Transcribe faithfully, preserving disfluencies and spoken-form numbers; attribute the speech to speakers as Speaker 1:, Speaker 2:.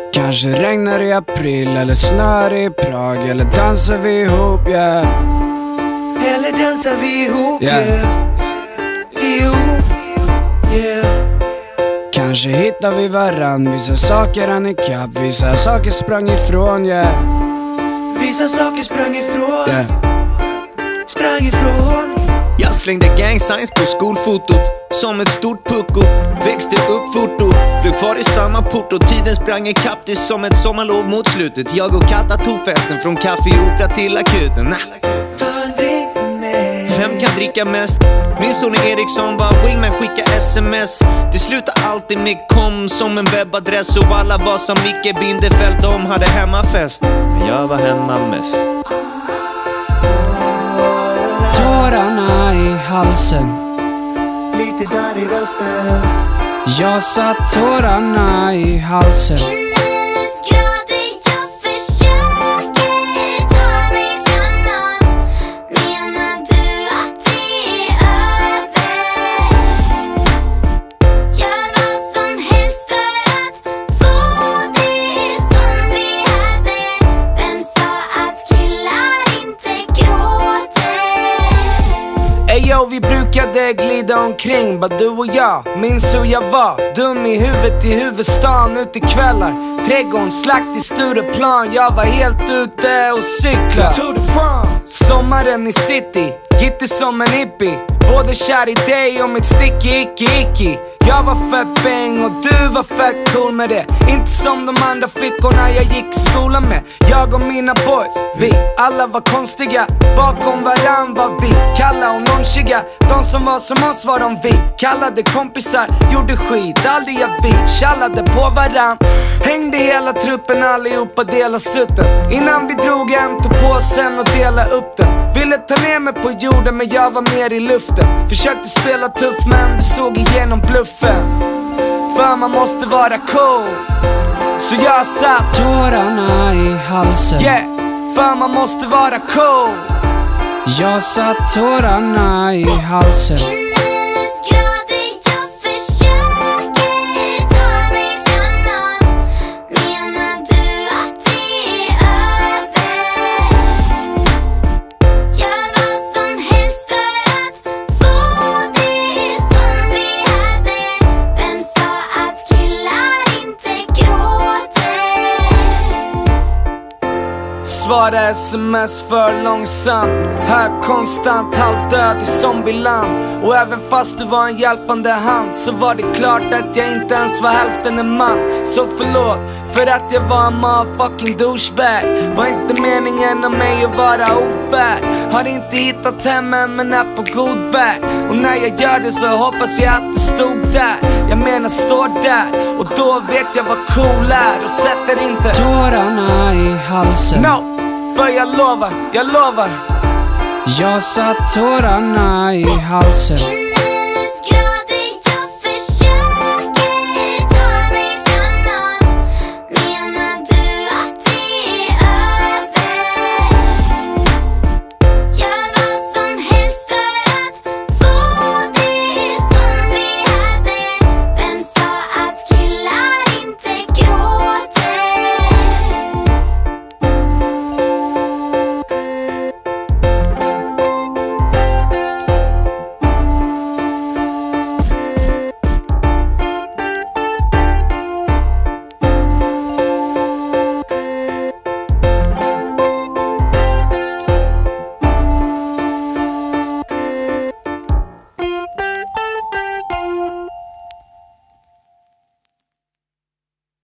Speaker 1: Kanske regnar i april eller snör i Prag. Eller dansar vi ihop, yeah.
Speaker 2: Eller dansar vi ihop,
Speaker 1: yeah,
Speaker 2: yeah. Ihop, yeah.
Speaker 1: Kanske hittar vi varann. Vissa saker han ikapp, vissa saker sprang ifrån, yeah.
Speaker 2: Vissa saker sprang ifrån,
Speaker 1: yeah.
Speaker 2: Sprang ifrån.
Speaker 3: Jag slängde gang signs på skolfotot som ett stort pucko. Växte upp fort och blev kvar i samma port. Och tiden sprang i kapp, det som ett sommarlov mot slutet. Jag och Katta tog festen från Café Opera till akuten. Nah.
Speaker 2: Ta en drink med mig.
Speaker 3: Vem kan dricka mest? Min son Eriksson var wingman, skicka sms. Det slutar alltid med kom som en webbadress. Och alla var som Micke Bindefeld, de hade hemmafest. Men jag var hemma mest.
Speaker 1: Tårarna i halsen,
Speaker 2: lite där i rösten.
Speaker 1: jag satt tårarna i halsen.
Speaker 4: Yo, vi brukade glida omkring, bara du och jag. Minns hur jag var, dum i huvudet i huvudstaden. Ute kvällar, trädgården, slakt i Stureplan. Jag var helt ute och cykla
Speaker 2: Tour de France.
Speaker 4: Sommaren i city, gitti som en hippie. Både kär i dig och mitt sticky icky icky. Jag var fett bang och du var fett cool med det. Inte som de andra fickorna jag gick i skolan med. Jag och mina boys, vi alla var konstiga. Bakom varann var vi kalla och nonchiga. De som var som oss var de vi kallade kompisar. Gjorde skit, aldrig att vi tjallade på varann. Hängde hela truppen, allihopa dela sutten. Innan vi drog hem, tog på sen och dela upp den. Ville ta ner mig på jorden men jag var mer i luften. Försökte spela tuff men du såg igenom bluffen. För man måste vara cool. Så jag satt
Speaker 1: Tårarna i halsen,
Speaker 4: yeah, för man måste vara cool.
Speaker 1: jag satt tårarna i halsen.
Speaker 4: Svara sms för långsamt. Här konstant, halvdöd i zombieland. Och även fast du var en hjälpande hand så var det klart att jag inte ens var hälften en man. Så förlåt för att jag var en motherfucking douchebag. Var inte meningen av mig att vara ofärd. Har inte hittat hem än men är på god väg. Och när jag gör det så hoppas jag att du stod där. Jag menar står där. Och då vet jag vad cool är. Och sätter inte
Speaker 1: Tårarna i halsen,
Speaker 4: no, för jag lovar, jag lovar.
Speaker 1: jag satt tårarna i halsen.